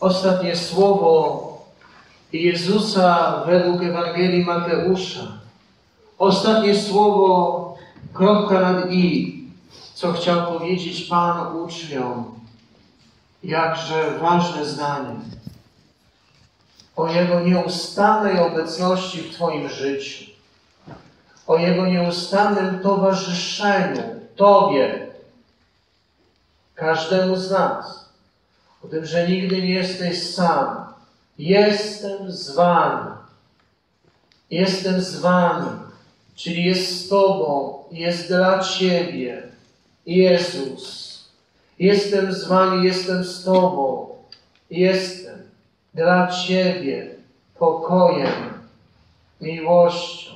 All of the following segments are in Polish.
Ostatnie słowo Jezusa według Ewangelii Mateusza. Ostatnie słowo, kropka nad i, co chciał powiedzieć Pan uczniom. Jakże ważne zdanie. O Jego nieustannej obecności w Twoim życiu. O Jego nieustannym towarzyszeniu Tobie, każdemu z nas. O tym, że nigdy nie jesteś sam. Jestem z Wami. Jestem z Wami. Czyli jest z Tobą. Jest dla Ciebie. Jezus. Jestem z Wami, jestem z Tobą. Jestem dla Ciebie pokojem, miłością,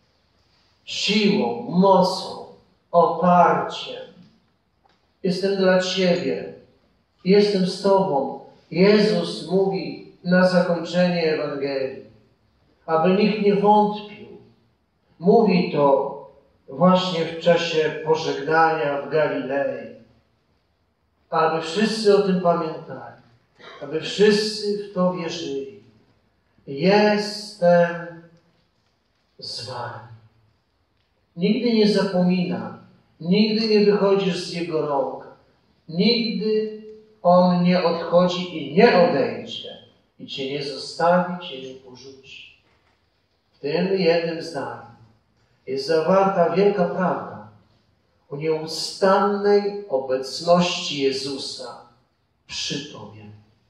siłą, mocą, oparciem. Jestem dla Ciebie. Jestem z Tobą. Jezus mówi na zakończenie Ewangelii, aby nikt nie wątpił. Mówi to właśnie w czasie pożegnania w Galilei. Aby wszyscy o tym pamiętali. Aby wszyscy w to wierzyli. Jestem z Wami. Nigdy nie zapomina. Nigdy nie wychodzisz z Jego rąk. Nigdy On nie odchodzi i nie odejdzie. I Cię nie zostawi, Cię nie porzuci. W tym jednym zdaniu jest zawarta wielka prawda o nieustannej obecności Jezusa przy Tobie.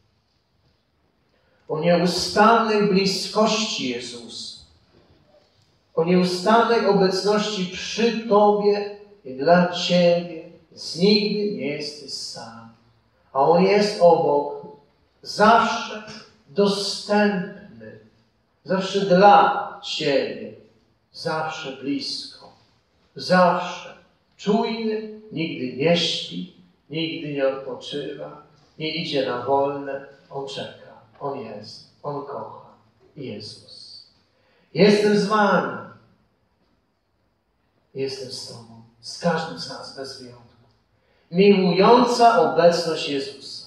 O nieustannej bliskości Jezusa. O nieustannej obecności przy Tobie i dla Ciebie. Więc nigdy nie jesteś sam. A On jest obok, zawsze dostępny, zawsze dla Ciebie, zawsze blisko, zawsze czujny, nigdy nie śpi, nigdy nie odpoczywa, nie idzie na wolne. On czeka, On jest, On kocha. Jezus. Jestem z Wami. Jestem z Tobą, z każdym z nas bez wyjątku. Miłująca obecność Jezusa.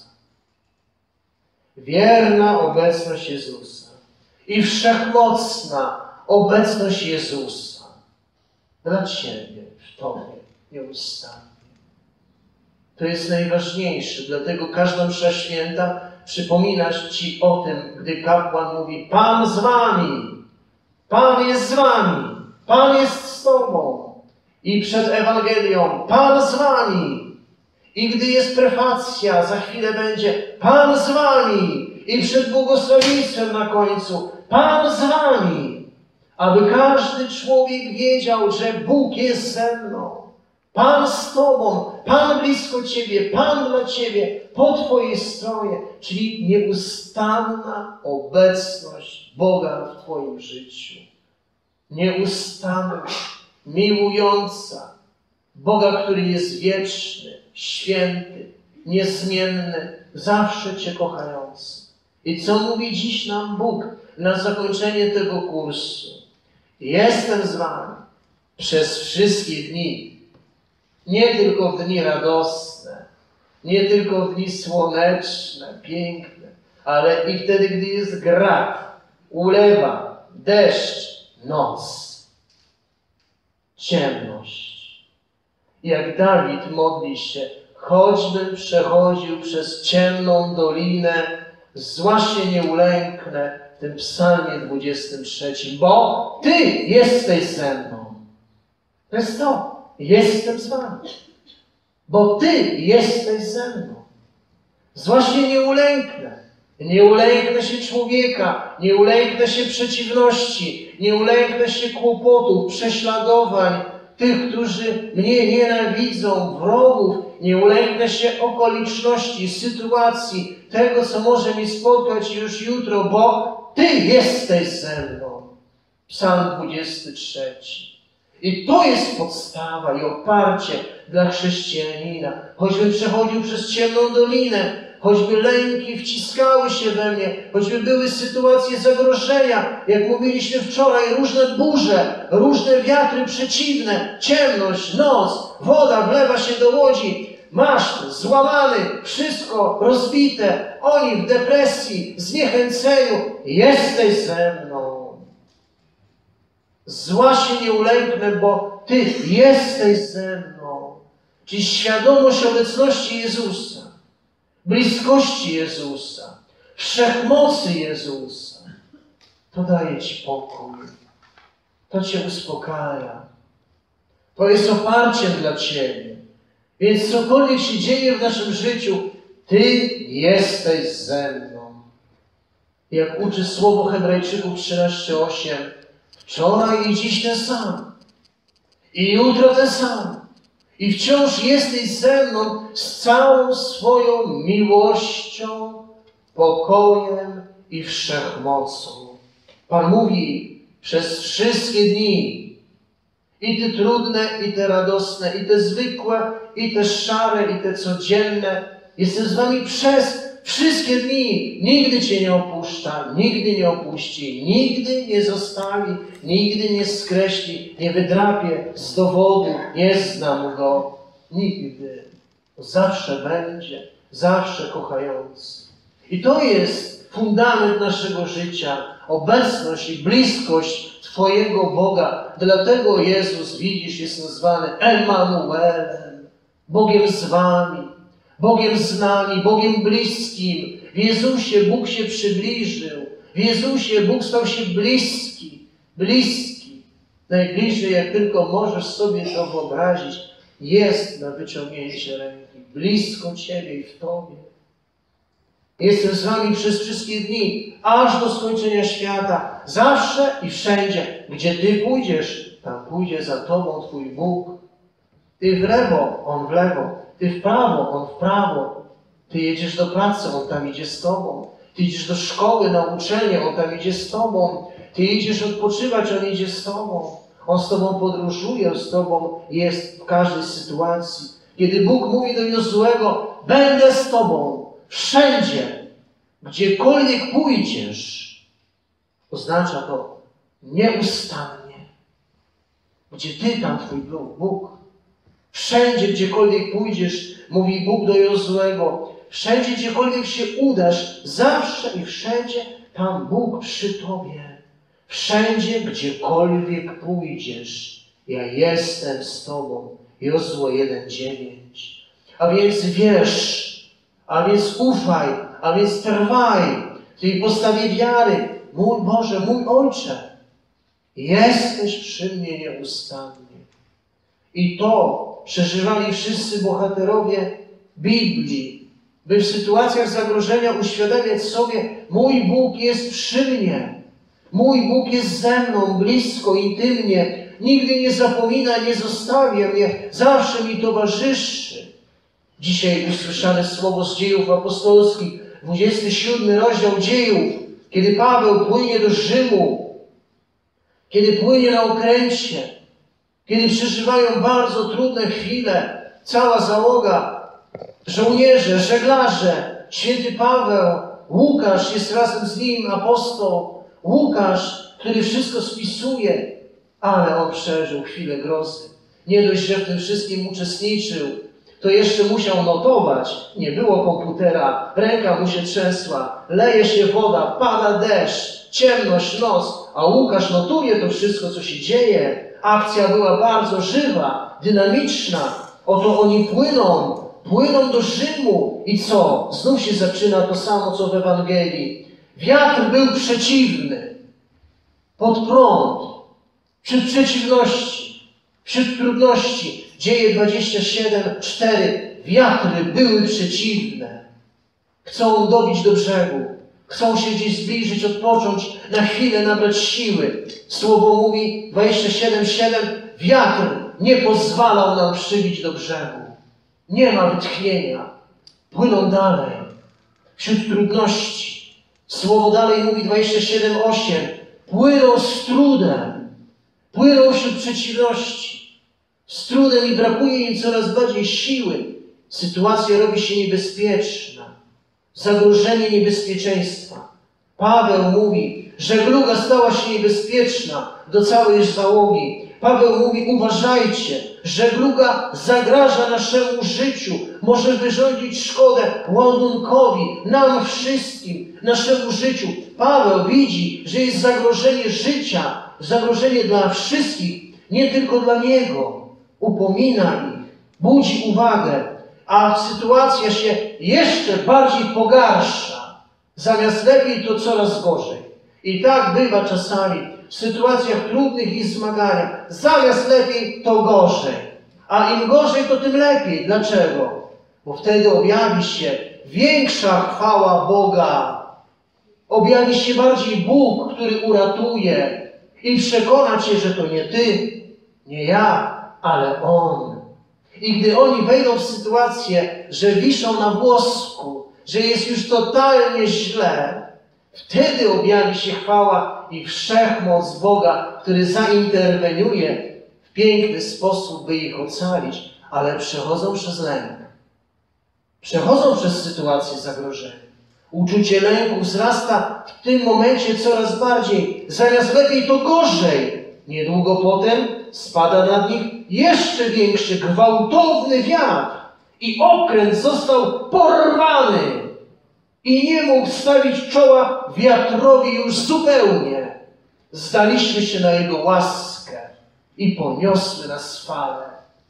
Wierna obecność Jezusa. I wszechmocna obecność Jezusa. Dla Ciebie, w Tobie, nieustannie. To jest najważniejsze. Dlatego każda msza święta przypominać Ci o tym, gdy kapłan mówi: Pan z Wami. Pan jest z Wami. Pan jest z Tobą. I przed Ewangelią: Pan z Wami. I gdy jest prefacja, za chwilę będzie: Pan z Wami. I przed błogosławieństwem na końcu: Pan z Wami. Aby każdy człowiek wiedział, że Bóg jest ze mną. Pan z Tobą. Pan blisko Ciebie. Pan dla Ciebie. Po Twojej stronie. Czyli nieustanna obecność Boga w Twoim życiu. Nieustanna, miłująca. Boga, który jest wieczny, święty, niezmienny, zawsze Cię kochający. I co mówi dziś nam Bóg na zakończenie tego kursu? Jestem z Wami przez wszystkie dni. Nie tylko w dni radosne, nie tylko w dni słoneczne, piękne, ale i wtedy, gdy jest grad, ulewa, deszcz, noc, ciemność. Jak Dawid modli się: choćbym przechodził przez ciemną dolinę, zła się nie ulęknę, w tym psalmie 23, bo Ty jesteś ze mną. To jest to. Jestem z Wami. Bo Ty jesteś ze mną. Zła się nie ulęknę. Nie ulęknę się człowieka, nie ulęknę się przeciwności, nie ulęknę się kłopotów, prześladowań, tych, którzy mnie nienawidzą, wrogów. Nie ulęknę się okoliczności, sytuacji, tego, co może mi spotkać już jutro, bo Ty jesteś ze mną. Psalm 23. I to jest podstawa i oparcie dla chrześcijanina. Choćbym przechodził przez ciemną dolinę, choćby lęki wciskały się we mnie, choćby były sytuacje zagrożenia, jak mówiliśmy wczoraj, różne burze, różne wiatry przeciwne, ciemność, noc, woda wlewa się do łodzi. masz złamany, wszystko rozbite, oni w depresji, zniechęceniu, jesteś ze mną. Zła się nie ulęknę, bo Ty jesteś ze mną. Czyli świadomość obecności Jezusa, bliskości Jezusa, wszechmocy Jezusa, to daje Ci pokój. To Cię uspokaja. To jest oparciem dla Ciebie. Więc cokolwiek się dzieje w naszym życiu, Ty jesteś ze mną. Jak uczy słowo Hebrajczyków 13:8, wczoraj i dziś ten sam. I jutro ten sam. I wciąż jesteś ze mną z całą swoją miłością, pokojem i wszechmocą. Pan mówi, przez wszystkie dni, i te trudne, i te radosne, i te zwykłe, i te szare, i te codzienne, jestem z wami przez wszystkie dni. Nigdy Cię nie opuszcza, nigdy nie opuści, nigdy nie zostawi, nigdy nie skreśli, nie wydrapie z dowodu, nie znam Go. Nigdy. Zawsze będzie, zawsze kochający. I to jest fundament naszego życia, obecność i bliskość Twojego Boga. Dlatego Jezus, widzisz, jest nazwany Emanuelem, Bogiem z wami, Bogiem z nami, Bogiem bliskim. W Jezusie Bóg się przybliżył. W Jezusie Bóg stał się bliski. Bliski. Najbliżej, jak tylko możesz sobie to wyobrazić, jest na wyciągnięcie ręki. Blisko Ciebie i w Tobie. Jestem z wami przez wszystkie dni, aż do skończenia świata. Zawsze i wszędzie. Gdzie Ty pójdziesz, tam pójdzie za Tobą Twój Bóg. Ty w lewo, On w lewo. Ty w prawo, On w prawo. Ty jedziesz do pracy, On tam idzie z Tobą. Ty idziesz do szkoły, na uczelnię, On tam idzie z Tobą. Ty idziesz odpoczywać, On idzie z Tobą. On z Tobą podróżuje, On z Tobą jest w każdej sytuacji. Kiedy Bóg mówi do Jozuego, będę z Tobą wszędzie, gdziekolwiek pójdziesz, oznacza to nieustannie. Gdzie Ty, tam Twój Bóg. Wszędzie, gdziekolwiek pójdziesz, mówi Bóg do Jozuego, wszędzie, gdziekolwiek się udasz, zawsze i wszędzie, tam Bóg przy Tobie. Wszędzie, gdziekolwiek pójdziesz, ja jestem z Tobą. Jozue 1:9. A więc wierz, a więc ufaj, a więc trwaj w tej postawie wiary. Mój Boże, mój Ojcze, jesteś przy mnie nieustannie. I to przeżywali wszyscy bohaterowie Biblii, by w sytuacjach zagrożenia uświadamiać sobie, mój Bóg jest przy mnie, mój Bóg jest ze mną, blisko, intymnie, nigdy nie zapomina, nie zostawia mnie, zawsze mi towarzyszy. Dzisiaj usłyszane słowo z Dziejów Apostolskich, 27 rozdział Dziejów, kiedy Paweł płynie do Rzymu, kiedy płynie na okręcie, kiedy przeżywają bardzo trudne chwile, cała załoga, żołnierze, żeglarze, święty Paweł, Łukasz jest razem z nim, apostoł, Łukasz, który wszystko spisuje, ale on przeżył chwilę grozy. Nie dość, że w tym wszystkim uczestniczył, to jeszcze musiał notować. Nie było komputera, ręka mu się trzęsła, leje się woda, pada deszcz, ciemność, noc, a Łukasz notuje to wszystko, co się dzieje. Akcja była bardzo żywa, dynamiczna. Oto oni płyną do Rzymu. I co? Znów się zaczyna to samo, co w Ewangelii. Wiatr był przeciwny, pod prąd, wśród przeciwności, wśród trudności. Dzieje 27:4. Wiatry były przeciwne. Chcą dobić do brzegu. Chcą się gdzieś zbliżyć, odpocząć, na chwilę nabrać siły. Słowo mówi 27:7. Wiatr nie pozwalał nam przybić do brzegu. Nie ma wytchnienia. Płyną dalej. Wśród trudności. Słowo dalej mówi 27:8. Płyną z trudem. Płyną wśród przeciwności. Z trudem i brakuje im coraz bardziej siły. Sytuacja robi się niebezpieczna. Zagrożenie niebezpieczeństwa. Paweł mówi, żegluga stała się niebezpieczna do całej załogi. Paweł mówi, uważajcie, Żegluga zagraża naszemu życiu, może wyrządzić szkodę ładunkowi, nam wszystkim, naszemu życiu. Paweł widzi, że jest zagrożenie życia, zagrożenie dla wszystkich, nie tylko dla niego. Upomina ich, budzi uwagę, a sytuacja się jeszcze bardziej pogarsza. Zamiast lepiej, to coraz gorzej. I tak bywa czasami w sytuacjach trudnych i zmagania. Zamiast lepiej, to gorzej. A im gorzej, to tym lepiej. Dlaczego? Bo wtedy objawi się większa chwała Boga. Objawi się bardziej Bóg, który uratuje i przekona cię, że to nie ty, nie ja, ale On. I gdy oni wejdą w sytuację, że wiszą na włosku, że jest już totalnie źle, wtedy objawi się chwała i wszechmoc Boga, który zainterweniuje w piękny sposób, by ich ocalić, ale przechodzą przez lęk. Przechodzą przez sytuację zagrożenia. Uczucie lęku wzrasta w tym momencie coraz bardziej. Zamiast lepiej, to gorzej. Niedługo potem spada nad nich jeszcze większy, gwałtowny wiatr i okręt został porwany i nie mógł stawić czoła wiatrowi już zupełnie. Zdaliśmy się na jego łaskę i poniosły nas fale.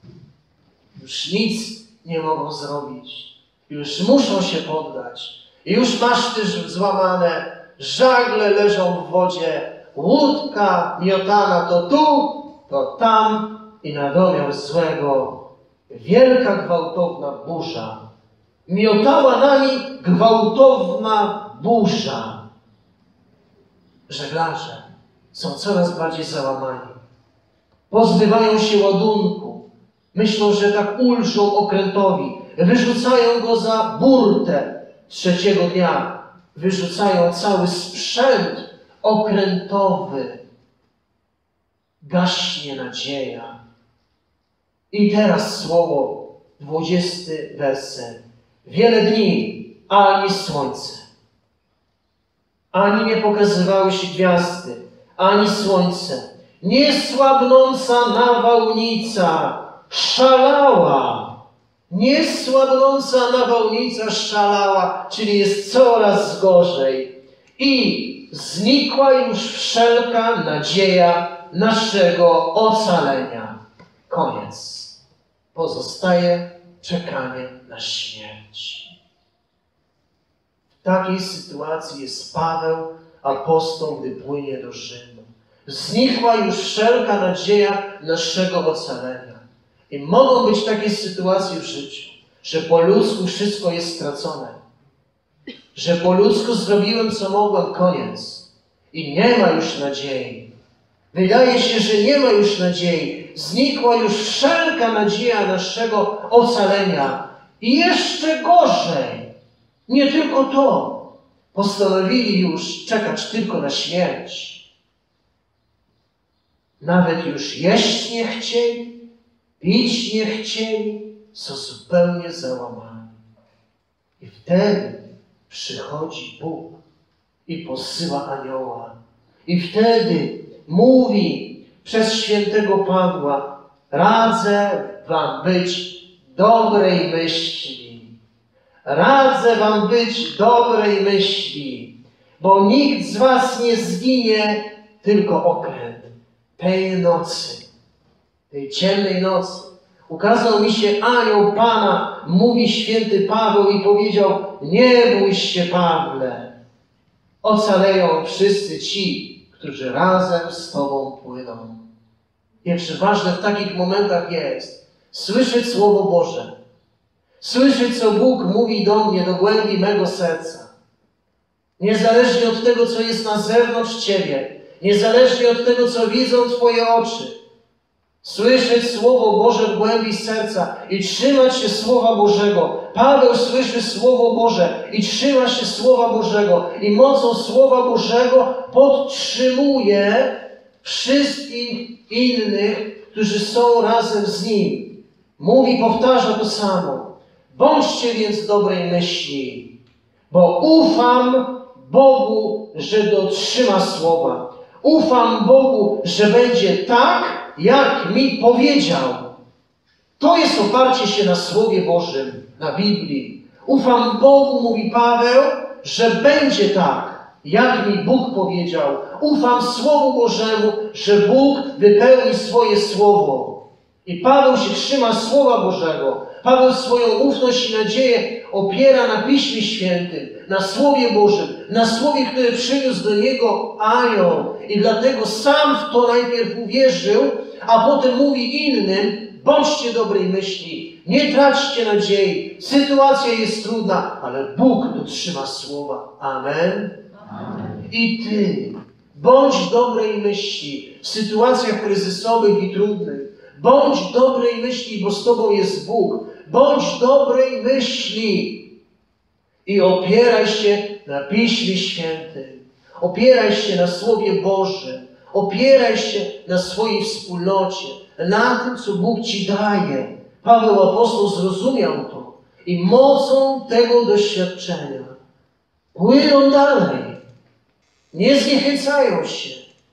Już nic nie mogą zrobić. Już muszą się poddać. Już maszty złamane, żagle leżą w wodzie, łódka miotana to tu, to tam i na domiar złego wielka gwałtowna burza. Miotała nami gwałtowna burza. Żeglarze są coraz bardziej załamani. Pozbywają się ładunku. Myślą, że tak ulżą okrętowi. Wyrzucają go za burtę. Trzeciego dnia wyrzucają cały sprzęt okrętowy. Gaśnie nadzieja. I teraz słowo, 20 werset. Wiele dni, ani słońce, ani nie pokazywały się gwiazdy, ani słońce. Niesłabnąca nawałnica szalała. Niesłabnąca nawałnica szalała, czyli jest coraz gorzej. I znikła już wszelka nadzieja naszego ocalenia. Koniec. Pozostaje czekanie na śmierć. W takiej sytuacji jest Paweł, apostoł, gdy płynie do Rzymu. Znikła już wszelka nadzieja naszego ocalenia. I mogą być takie sytuacje w życiu, że po ludzku wszystko jest stracone. Że po ludzku zrobiłem, co mogłem, koniec. I nie ma już nadziei. Wydaje się, że nie ma już nadziei. Znikła już wszelka nadzieja naszego ocalenia. I jeszcze gorzej. Nie tylko to. Postanowili już czekać tylko na śmierć. Nawet już jeść nie chcieli, pić nie chcieli, są zupełnie załamani. I wtedy przychodzi Bóg i posyła anioła. I wtedy mówi przez świętego Pawła: radzę wam być dobrej myśli. Radzę wam być dobrej myśli, bo nikt z was nie zginie, tylko okręt. Tej nocy, tej ciemnej nocy, ukazał mi się anioł Pana, mówi święty Paweł i powiedział: nie bój się, Pawle, ocaleją wszyscy ci, którzy razem z Tobą płyną. Jakże ważne w takich momentach jest słyszeć Słowo Boże, słyszeć, co Bóg mówi do mnie, do głębi mego serca. Niezależnie od tego, co jest na zewnątrz Ciebie, niezależnie od tego, co widzą Twoje oczy, słyszeć Słowo Boże w głębi serca i trzymać się Słowa Bożego. Paweł słyszy Słowo Boże i trzyma się Słowa Bożego i mocą Słowa Bożego podtrzymuje wszystkich innych, którzy są razem z nim. Mówi, powtarza to samo. Bądźcie więc dobrej myśli, bo ufam Bogu, że dotrzyma słowa. Ufam Bogu, że będzie tak, jak mi powiedział. To jest oparcie się na Słowie Bożym, na Biblii. Ufam Bogu, mówi Paweł, że będzie tak, jak mi Bóg powiedział. Ufam Słowu Bożemu, że Bóg wypełni swoje Słowo. I Paweł się trzyma Słowa Bożego. Paweł swoją ufność i nadzieję opiera na Piśmie Świętym, na Słowie Bożym, na Słowie, które przyniósł do niego anioł. I dlatego sam w to najpierw uwierzył, a potem mówi innym: bądźcie dobrej myśli, nie traćcie nadziei. Sytuacja jest trudna, ale Bóg dotrzyma Słowa. Amen. Amen. I ty bądź dobrej myśli w sytuacjach kryzysowych i trudnych. Bądź dobrej myśli, bo z tobą jest Bóg. Bądź dobrej myśli i opieraj się na Piśmie Świętym. Opieraj się na Słowie Bożym. Opieraj się na swojej wspólnocie, na tym, co Bóg ci daje. Paweł apostoł zrozumiał to i mocą tego doświadczenia płyną dalej. Nie zniechęcają się.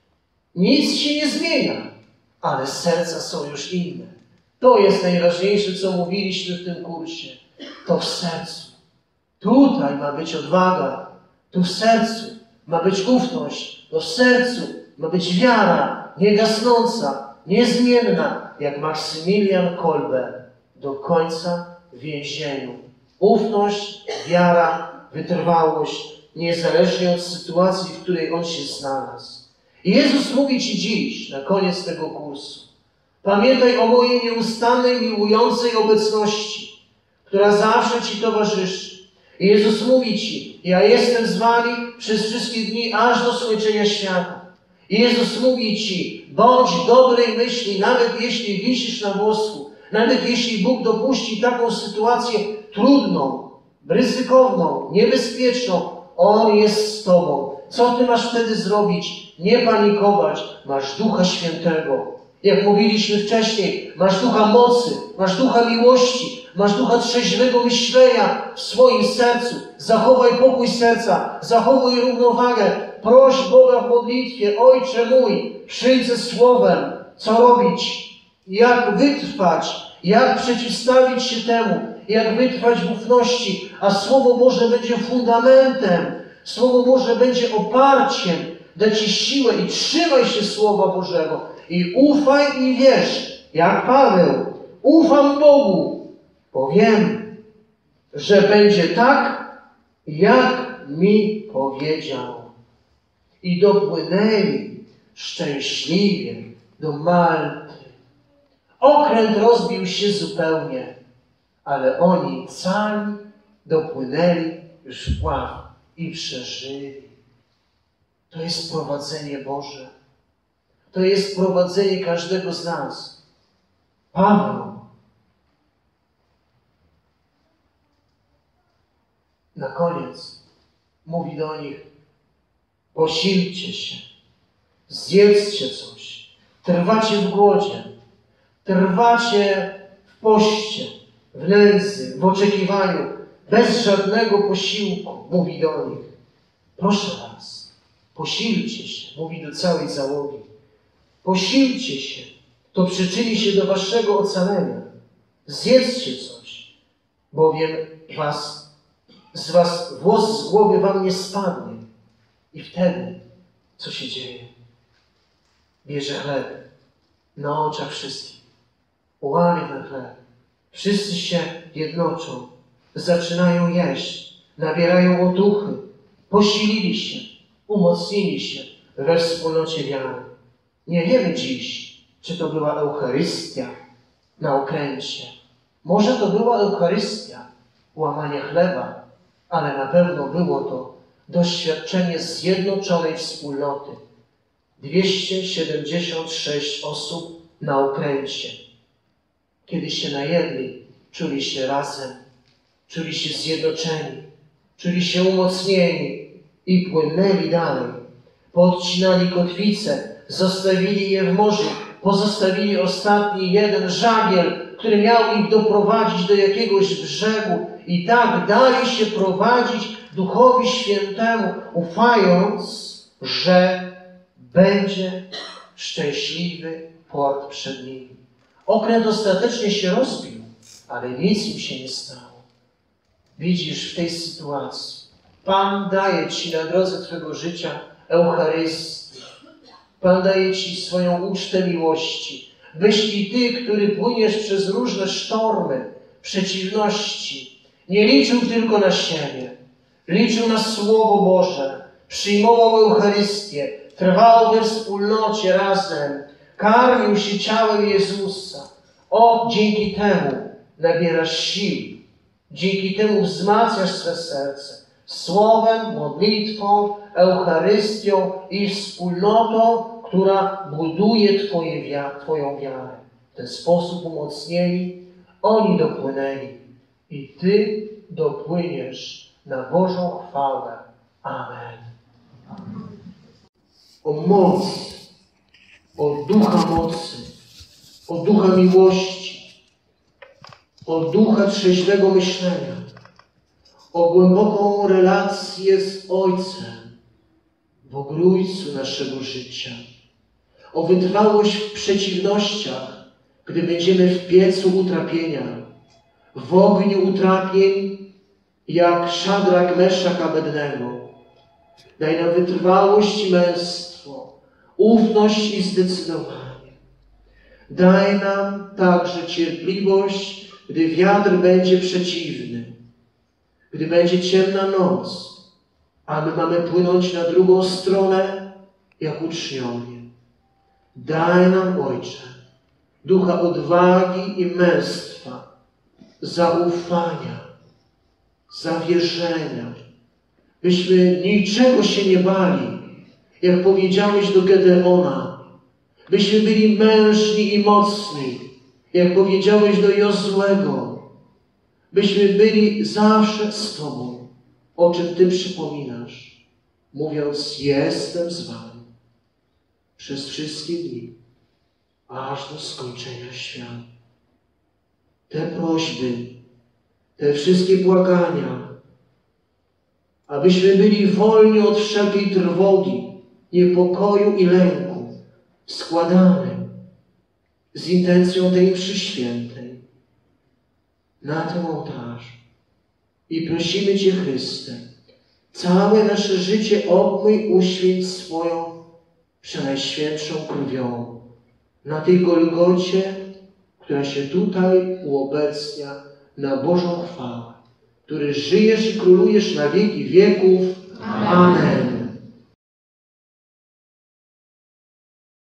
Nic się nie zmienia, ale serca są już inne. To jest najważniejsze, co mówiliśmy w tym kursie. To w sercu. Tutaj ma być odwaga. Tu w sercu ma być ufność. To w sercu ma być wiara niegasnąca, niezmienna, jak Maksymilian Kolbe do końca w więzieniu. Ufność, wiara, wytrwałość, niezależnie od sytuacji, w której on się znalazł. I Jezus mówi ci dziś, na koniec tego kursu: pamiętaj o mojej nieustannej, miłującej obecności, która zawsze ci towarzyszy. I Jezus mówi ci: ja jestem z wami przez wszystkie dni, aż do skończenia świata. I Jezus mówi ci: bądź dobrej myśli, nawet jeśli wisisz na włosku, nawet jeśli Bóg dopuści taką sytuację trudną, ryzykowną, niebezpieczną, On jest z tobą. Co ty masz wtedy zrobić? Nie panikować. Masz Ducha Świętego. Jak mówiliśmy wcześniej, masz Ducha mocy, masz Ducha miłości, masz Ducha trzeźwego myślenia w swoim sercu. Zachowaj pokój serca, zachowuj równowagę. Proś Boga w modlitwie: Ojcze mój, przyjdź ze Słowem, co robić, jak wytrwać, jak przeciwstawić się temu, jak wytrwać w ufności, a Słowo Boże będzie fundamentem, Słowo Boże będzie oparciem, da ci siłę i trzymaj się Słowa Bożego i ufaj i wierz, jak Paweł. Ufam Bogu, bo wiem, że będzie tak, jak mi powiedział. I dopłynęli szczęśliwie do Malty. Okręt rozbił się zupełnie, ale oni cali dopłynęli już w pław i przeżyli. To jest prowadzenie Boże. To jest prowadzenie każdego z nas. Paweł na koniec mówi do nich: posilcie się, zjedzcie coś, trwacie w głodzie, trwacie w poście, w nędzy, w oczekiwaniu, bez żadnego posiłku, mówi do nich. Proszę was, posilcie się, mówi do całej załogi. Posilcie się, to przyczyni się do waszego ocalenia. Zjedzcie coś, bowiem z was włos z głowy wam nie spadnie. I wtedy, co się dzieje? Bierze chleb na oczach wszystkich, łamie ten chleb. Wszyscy się jednoczą, zaczynają jeść, nabierają otuchy, posilili się, umocnili się we wspólnocie wiary. Nie wiemy dziś, czy to była Eucharystia na okręcie. Może to była Eucharystia, łamanie chleba, ale na pewno było to doświadczenie zjednoczonej wspólnoty. 276 osób na okręcie. Kiedy się najedli, czuli się razem, czuli się zjednoczeni, czuli się umocnieni i płynęli dalej. Podcinali kotwice, zostawili je w morzu, pozostawili ostatni jeden żagiel, który miał ich doprowadzić do jakiegoś brzegu, i tak dali się prowadzić Duchowi Świętemu, ufając, że będzie szczęśliwy port przed nimi. Okręt ostatecznie się rozbił, ale nic im się nie stało. Widzisz, w tej sytuacji Pan daje Ci na drodze Twojego życia Eucharystię. Pan daje Ci swoją ucztę miłości, byś i Ty, który płyniesz przez różne sztormy, przeciwności, nie liczył tylko na siebie, liczył na Słowo Boże, przyjmował Eucharystię, trwał we wspólnocie razem, karmił się ciałem Jezusa. Dzięki temu nabierasz sił, dzięki temu wzmacniasz swe serce słowem, modlitwą, Eucharystią i wspólnotą, która buduje Twoją wiarę. W ten sposób umocnieni, oni dopłynęli i Ty dopłyniesz na Bożą chwałę. Amen. O moc, o ducha mocy, o ducha miłości, o ducha trzeźwego myślenia, o głęboką relację z Ojcem w ogrójcu naszego życia, o wytrwałość w przeciwnościach, gdy będziemy w piecu utrapienia, w ogniu utrapień, jak Szadrak, Meszak, Abednego. Daj nam wytrwałość i męstwo, ufność i zdecydowanie. Daj nam także cierpliwość, gdy wiatr będzie przeciwny, gdy będzie ciemna noc, a my mamy płynąć na drugą stronę, jak uczniowie. Daj nam, Ojcze, ducha odwagi i męstwa, zaufania, zawierzenia, byśmy niczego się nie bali, jak powiedziałeś do Gedeona, byśmy byli mężni i mocni, jak powiedziałeś do Jozłego, byśmy byli zawsze z Tobą, o czym Ty przypominasz, mówiąc: jestem z Wami przez wszystkie dni, aż do skończenia świata. Te prośby, te wszystkie błagania, abyśmy byli wolni od wszelkiej trwogi, niepokoju i lęku, składamy z intencją tej mszy świętej na tym ołtarzu. I prosimy Cię, Chryste, całe nasze życie obmyj, uświęć swoją przenajświętszą krwią na tej Golgocie, która się tutaj uobecnia na Bożą chwałę, który żyjesz i królujesz na wieki wieków. Amen.